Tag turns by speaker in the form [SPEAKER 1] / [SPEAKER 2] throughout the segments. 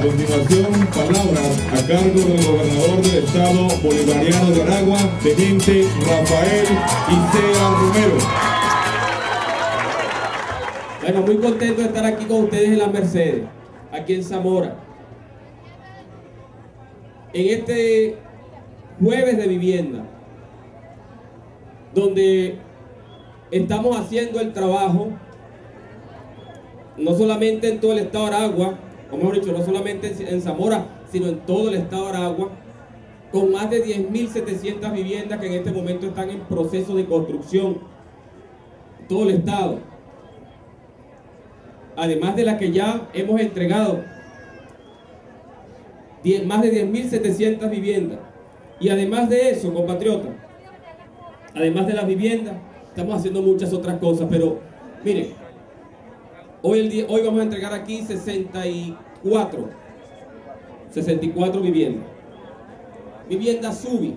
[SPEAKER 1] continuación, palabras a cargo del gobernador del estado bolivariano de Aragua, teniente Rafael Isea Romero.
[SPEAKER 2] Bueno, muy contento de estar aquí con ustedes en la Mercedes, aquí en Zamora. En este jueves de vivienda, donde estamos haciendo el trabajo, no solamente en todo el estado de Aragua, o mejor dicho, no solamente en Zamora, sino en todo el estado de Aragua, con más de 10.700 viviendas que en este momento están en proceso de construcción, todo el estado. Además de las que ya hemos entregado, más de 10.700 viviendas. Y además de eso, compatriotas, además de las viviendas, estamos haciendo muchas otras cosas. Pero miren, hoy vamos a entregar aquí 64 viviendas. Viviendas SUBI.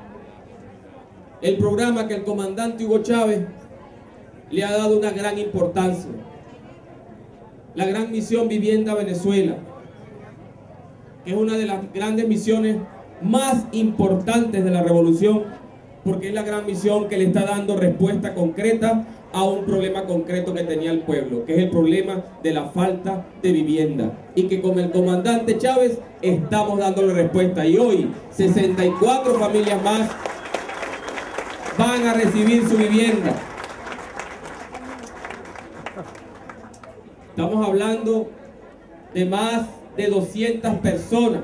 [SPEAKER 2] El programa que el comandante Hugo Chávez le ha dado una gran importancia. La gran misión Vivienda Venezuela, que es una de las grandes misiones más importantes de la revolución, porque es la gran misión que le está dando respuesta concreta a un problema concreto que tenía el pueblo, que es el problema de la falta de vivienda, y que con el comandante Chávez estamos dándole respuesta. Y hoy 64 familias más van a recibir su vivienda. Estamos hablando de más de 200 personas,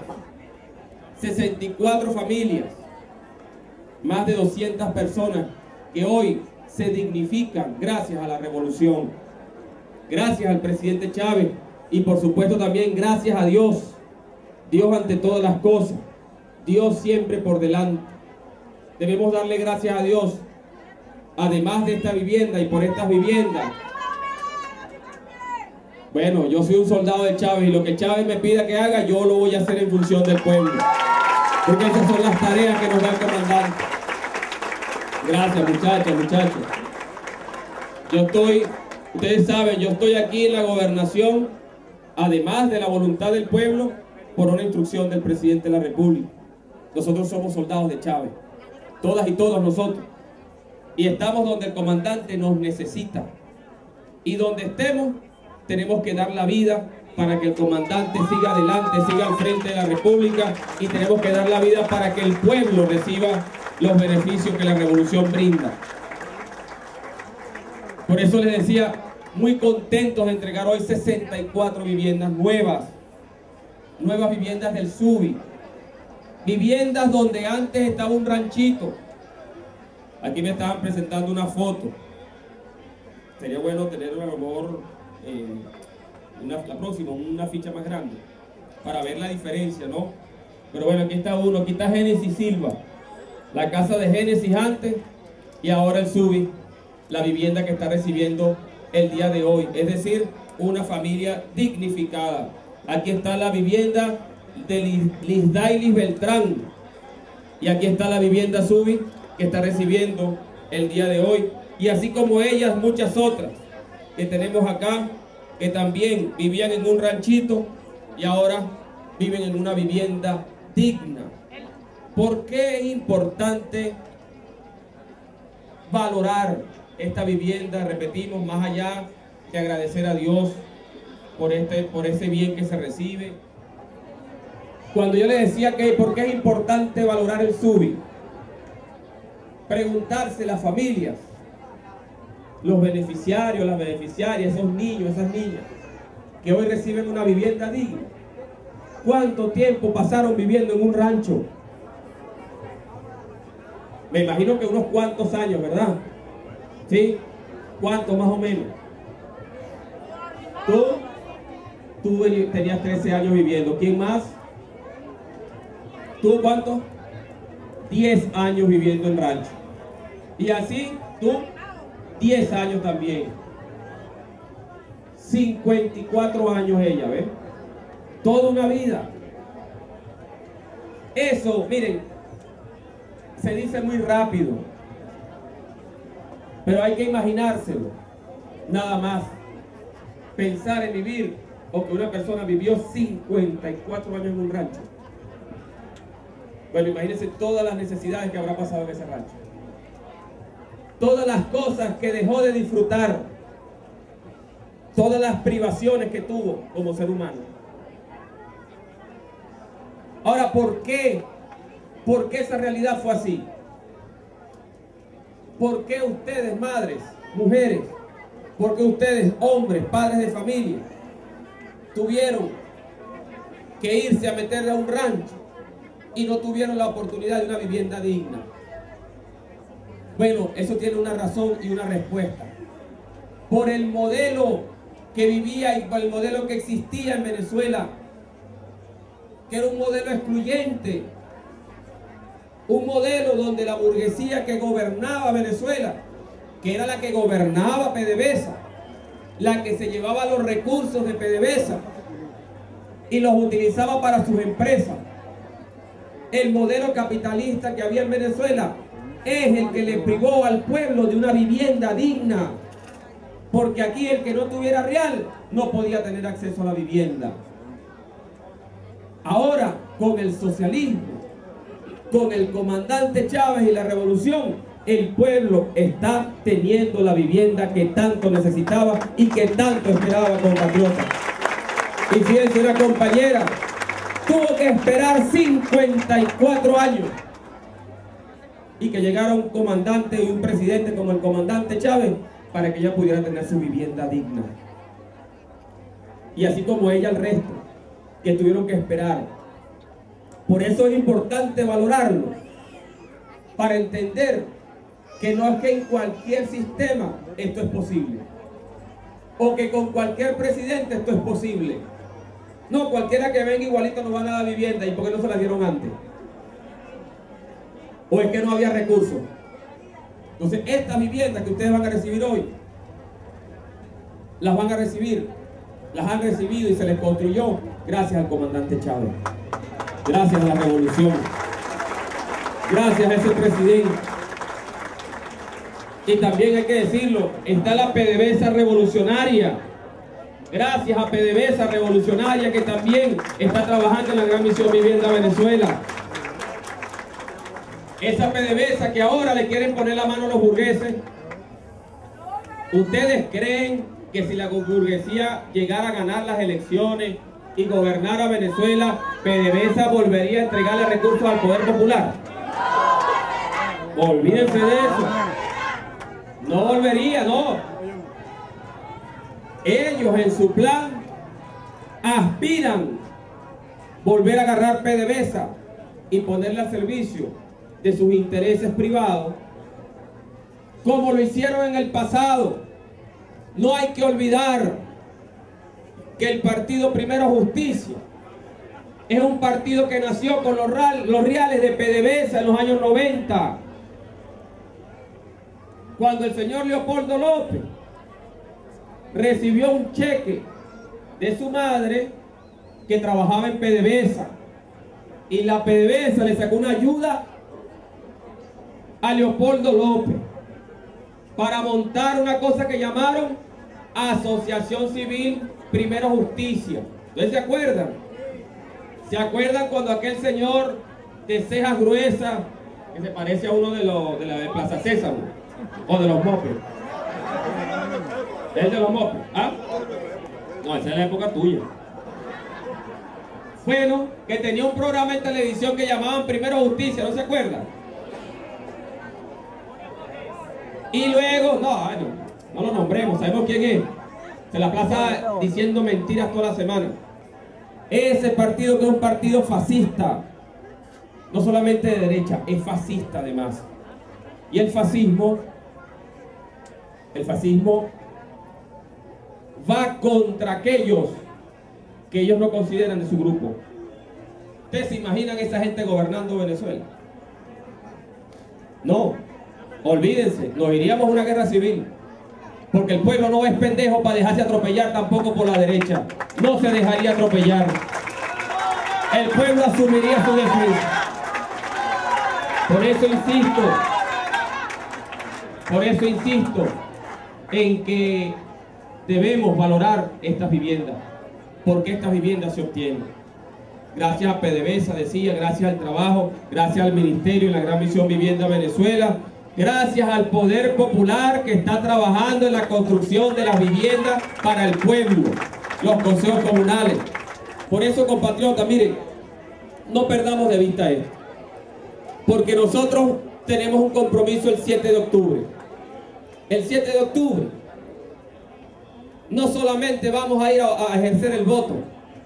[SPEAKER 2] 64 familias, más de 200 personas que hoy se dignifican gracias a la revolución, gracias al presidente Chávez y por supuesto también gracias a Dios. Dios ante todas las cosas, Dios siempre por delante. Debemos darle gracias a Dios, además de esta vivienda y por estas viviendas. Bueno, yo soy un soldado de Chávez y lo que Chávez me pida que haga, yo lo voy a hacer en función del pueblo. Porque esas son las tareas que nos da el comandante. Gracias, muchachos. Ustedes saben, yo estoy aquí en la gobernación, además de la voluntad del pueblo, por una instrucción del presidente de la República. Nosotros somos soldados de Chávez, todas y todos nosotros. Y estamos donde el comandante nos necesita. Y donde estemos, tenemos que dar la vida para que el comandante siga adelante, siga al frente de la República, y tenemos que dar la vida para que el pueblo reciba los beneficios que la revolución brinda. Por eso les decía, muy contentos de entregar hoy 64 viviendas nuevas viviendas del SUBI, viviendas donde antes estaba un ranchito. Aquí me estaban presentando una foto. Sería bueno tener a lo mejor la próxima, una ficha más grande para ver la diferencia, ¿no? Pero bueno, aquí está Génesis Silva, la casa de Génesis antes y ahora el SUBI, la vivienda que está recibiendo el día de hoy, es decir, una familia dignificada. Aquí está la vivienda de Lisdailis Beltrán y aquí está la vivienda SUBI que está recibiendo el día de hoy, y así como ellas, muchas otras que tenemos acá, que también vivían en un ranchito y ahora viven en una vivienda digna. ¿Por qué es importante valorar esta vivienda? Repetimos, más allá de agradecer a Dios por ese bien que se recibe. Cuando yo les decía que por qué es importante valorar el SUBI, preguntarse las familias, los beneficiarios, las beneficiarias, esos niños, esas niñas que hoy reciben una vivienda digna, ¿cuánto tiempo pasaron viviendo en un rancho? Me imagino que unos cuantos años, ¿verdad? ¿Sí? ¿Cuántos más o menos? Tú tenías 13 años viviendo. ¿Quién más? ¿Tú cuánto? 10 años viviendo en rancho. Y así, tú 10 años también. 54 años ella, ¿ves? Toda una vida. Eso, miren, se dice muy rápido, pero hay que imaginárselo, nada más. Pensar en vivir o que una persona vivió 54 años en un rancho. Bueno, imagínense todas las necesidades que habrá pasado en ese rancho. Todas las cosas que dejó de disfrutar. Todas las privaciones que tuvo como ser humano. Ahora, ¿por qué? ¿Por qué esa realidad fue así? ¿Por qué ustedes, madres, mujeres, por qué ustedes, hombres, padres de familia, tuvieron que irse a meterle a un rancho y no tuvieron la oportunidad de una vivienda digna? Bueno, eso tiene una razón y una respuesta. Por el modelo que vivía y por el modelo que existía en Venezuela, que era un modelo excluyente, un modelo donde la burguesía que gobernaba Venezuela, que era la que gobernaba PDVSA, la que se llevaba los recursos de PDVSA y los utilizaba para sus empresas. El modelo capitalista que había en Venezuela es el que le privó al pueblo de una vivienda digna, porque aquí el que no tuviera real no podía tener acceso a la vivienda. Ahora, con el socialismo, con el comandante Chávez y la revolución, el pueblo está teniendo la vivienda que tanto necesitaba y que tanto esperaba, compatriotas. Y fíjense, una compañera tuvo que esperar 54 años y que llegara un comandante y un presidente como el comandante Chávez para que ella pudiera tener su vivienda digna. Y así como ella, el resto que tuvieron que esperar. Por eso es importante valorarlo, para entender que no es que en cualquier sistema esto es posible, o que con cualquier presidente esto es posible. No, cualquiera que venga igualito nos van a dar vivienda. ¿Y por qué no se la dieron antes? ¿O es que no había recursos? Entonces, estas viviendas que ustedes van a recibir hoy, las van a recibir, las han recibido y se les construyó gracias al comandante Chávez, gracias a la revolución, gracias a ese presidente. Y también hay que decirlo, está la PDVSA revolucionaria, gracias a PDVSA revolucionaria, que también está trabajando en la Gran Misión Vivienda Venezuela. Esa PDVSA que ahora le quieren poner la mano a los burgueses. ¿Ustedes creen que si la burguesía llegara a ganar las elecciones y gobernara Venezuela, PDVSA volvería a entregarle recursos al poder popular? Olvídense de eso. No volvería, no. Ellos en su plan aspiran volver a agarrar PDVSA y ponerle al servicio de sus intereses privados, como lo hicieron en el pasado. No hay que olvidar que el partido Primero Justicia es un partido que nació con los reales de PDVSA en los años 90, cuando el señor Leopoldo López recibió un cheque de su madre que trabajaba en PDVSA, y la PDVSA le sacó una ayuda a Leopoldo López para montar una cosa que llamaron Asociación Civil Primero Justicia. ¿Ustedes se acuerdan? ¿Se acuerdan cuando aquel señor de cejas gruesas, que se parece a uno de la de Plaza Sésamo, o de los mopes? ¿Es de los mopes? ¿Ah? No, esa es la época tuya. Bueno, que tenía un programa en televisión que llamaban Primero Justicia, ¿no se acuerdan? Y luego, no lo nombremos, sabemos quién es. Se la plaza diciendo mentiras toda la semana. Ese partido, que es un partido fascista, no solamente de derecha, es fascista además. Y el fascismo va contra aquellos que ellos no consideran de su grupo. ¿Ustedes se imaginan esa gente gobernando Venezuela? No, olvídense, nos iríamos a una guerra civil, porque el pueblo no es pendejo para dejarse atropellar tampoco por la derecha. No se dejaría atropellar. El pueblo asumiría su defensa. Por eso insisto en que debemos valorar estas viviendas. por qué estas viviendas se obtienen. Gracias a PDVSA, decía, gracias al trabajo, gracias al Ministerio y la Gran Misión Vivienda Venezuela, gracias al poder popular que está trabajando en la construcción de las viviendas para el pueblo, los consejos comunales. Por eso, compatriotas, miren, no perdamos de vista esto, porque nosotros tenemos un compromiso el 7 de octubre. El 7 de octubre no solamente vamos a ir a ejercer el voto,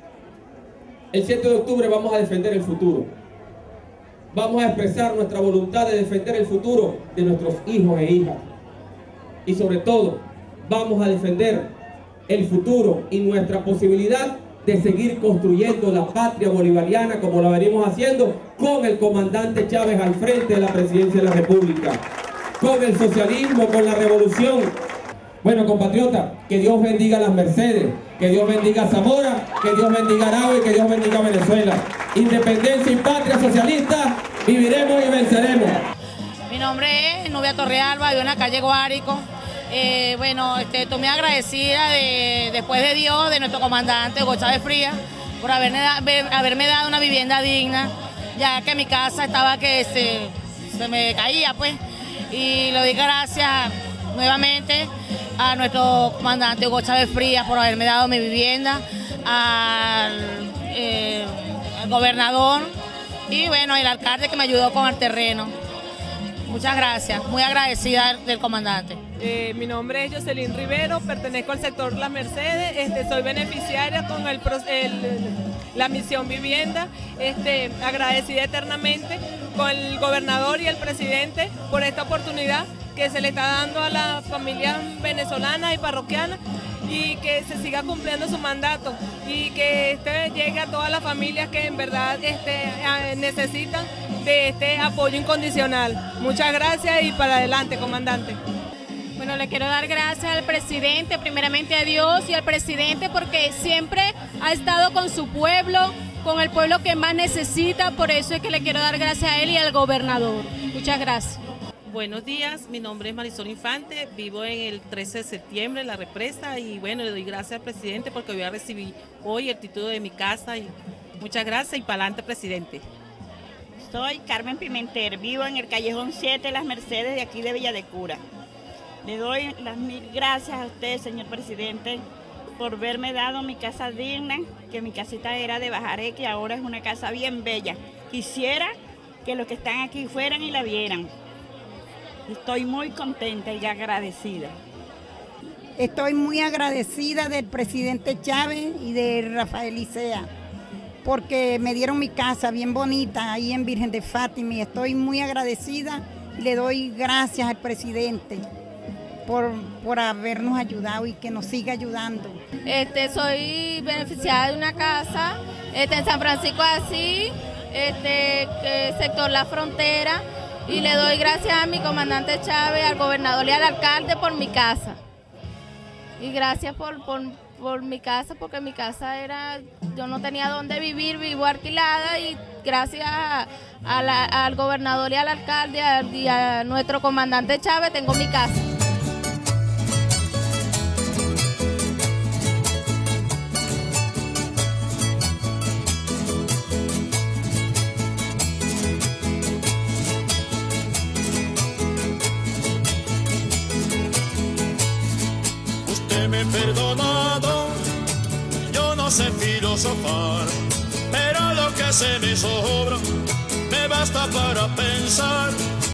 [SPEAKER 2] el 7 de octubre vamos a defender el futuro. Vamos a expresar nuestra voluntad de defender el futuro de nuestros hijos e hijas. Y sobre todo, vamos a defender el futuro y nuestra posibilidad de seguir construyendo la patria bolivariana como la venimos haciendo con el comandante Chávez al frente de la presidencia de la República, con el socialismo, con la revolución. Bueno, compatriotas, que Dios bendiga a Las Mercedes, que Dios bendiga a Zamora, que Dios bendiga a Aragua y que Dios bendiga a Venezuela. Independencia y patria socialista, viviremos y venceremos.
[SPEAKER 3] Mi nombre es Nubia Torrealba, vivo en la calle Guárico. Bueno, estoy muy agradecida después de Dios, de nuestro comandante Hugo Chávez Frías, por haberme dado una vivienda digna, ya que mi casa estaba que se me caía, pues. Y le doy gracias nuevamente a nuestro comandante Hugo Chávez Frías por haberme dado mi vivienda, al gobernador y bueno, el alcalde que me ayudó con el terreno. Muchas gracias, muy agradecida del comandante.
[SPEAKER 4] Mi nombre es Jocelyn Rivero, pertenezco al sector Las Mercedes, soy beneficiaria con la misión vivienda, agradecida eternamente con el gobernador y el presidente por esta oportunidad que se le está dando a las familias venezolanas y parroquianas y que se siga cumpliendo su mandato y que llegue a todas las familias que en verdad necesitan de este apoyo incondicional. Muchas gracias y para adelante, comandante.
[SPEAKER 5] Bueno, le quiero dar gracias al presidente, primeramente a Dios y al presidente porque siempre ha estado con su pueblo, con el pueblo que más necesita, por eso es que le quiero dar gracias a él y al gobernador. Muchas gracias.
[SPEAKER 6] Buenos días, mi nombre es Marisol Infante, vivo en el 13 de septiembre, en La Represa, y bueno, le doy gracias al presidente porque voy a recibir hoy el título de mi casa y muchas gracias y para adelante, presidente.
[SPEAKER 7] Soy Carmen Pimentel, vivo en el Callejón 7, Las Mercedes, de aquí de Villa de Cura. Le doy las mil gracias a usted, señor presidente, por haberme dado mi casa digna, que mi casita era de Bajareque y ahora es una casa bien bella. Quisiera que los que están aquí fueran y la vieran. Estoy muy contenta y agradecida.
[SPEAKER 8] Estoy muy agradecida del presidente Chávez y de Rafael Licea, porque me dieron mi casa bien bonita ahí en Virgen de Fátima y estoy muy agradecida y le doy gracias al presidente por habernos ayudado y que nos siga ayudando.
[SPEAKER 5] Soy beneficiada de una casa en San Francisco de Asís, sector La Frontera, y le doy gracias a mi comandante Chávez, al gobernador y al alcalde por mi casa. Y gracias por mi casa, porque mi casa yo no tenía dónde vivir, vivo alquilada, y gracias al gobernador y al alcalde y a nuestro comandante Chávez tengo mi casa.
[SPEAKER 9] Me he perdonado, yo no sé filosofar, pero lo que se me sobra me basta para pensar